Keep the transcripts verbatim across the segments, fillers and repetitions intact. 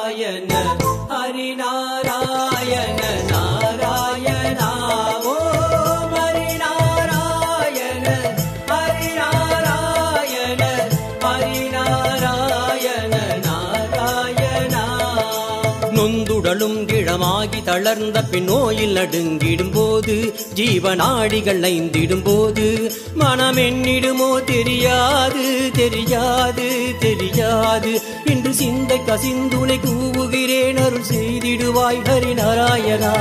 ஹரி நாராயண நாராயண ஓம் ஹரி நாராயண ஹரி நாராயண ஹரி நாராயண நாராயண. நொந்துடலும் கிழமாகி தளர்ந்த பின் நோயில் நடுங்கிடும் போது ஜீவநாடிகள் ஐந்திடும் போது மனம் என்னிடுமோ தெரியாது தெரியாது தெரியாது. இன்று சிந்தை கசிந்துனை கூவுகிறேன் அருள் செய்திடுவாய் ஹரி நாராயணா.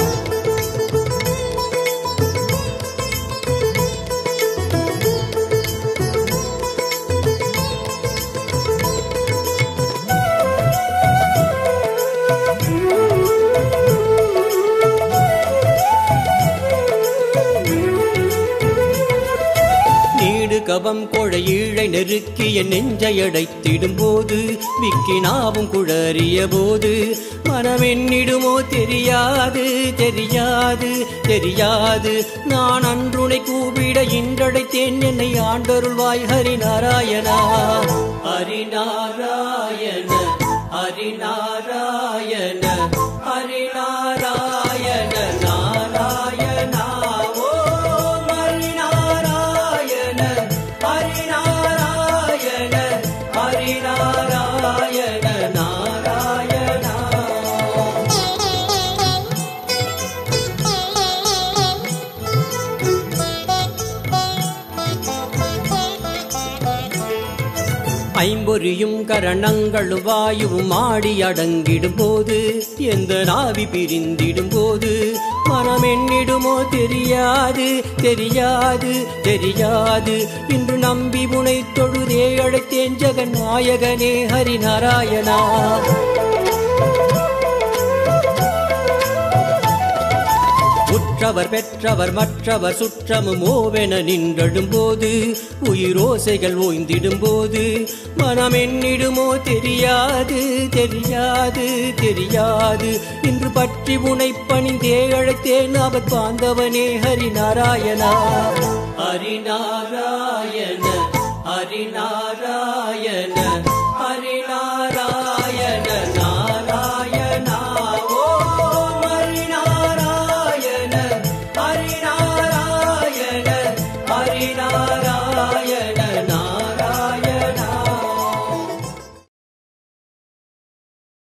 கவம் கொழையீழை நெருக்கிய நெஞ்சை அடைத்திடும் போது விக்கினாவும் குழறிய போது மனமென்னிடுமோ தெரியாது தெரியாது தெரியாது. நான் அன்றுனை கூப்பிட இன்றடைத்தேன் என்னை ஆண்டருள்வாய் ஹரி நாராயணா. ஹரி நாராயண ஹரி நாராயண ஹரி நாராயண நாராயண ஓம் ஹரி நாராயண ஹரி நாராயண ஹரி நாராயண நாராயண. ஐம்பொறியும் கரணங்களும் வாயுவும் ஆடி அடங்கிடும் போது எந்த நாவி பிரிந்திடும் போது மனம் என்னிடுமோ தெரியாது தெரியாது தெரியாது. இன்று நம்பி முனை தொழுதே அழைத்தேன் ஜெகநாயகனே ஹரி நாராயணா. உற்றவர் பெற்றவர் மற்றவர் சுற்றமும் ஓவென நின்றடும் போது உயிரோசைகள் ஓய்ந்திடும் போது மனம் என்னிடுமோ தெரியாது தெரியாது தெரியாது. இன்று பற்றி உனை பணிந்தே அழைத்தேன் அவர் பாந்தவனே ஹரி நாராயணா. ஹரி நாராயண ஹரி நாராயண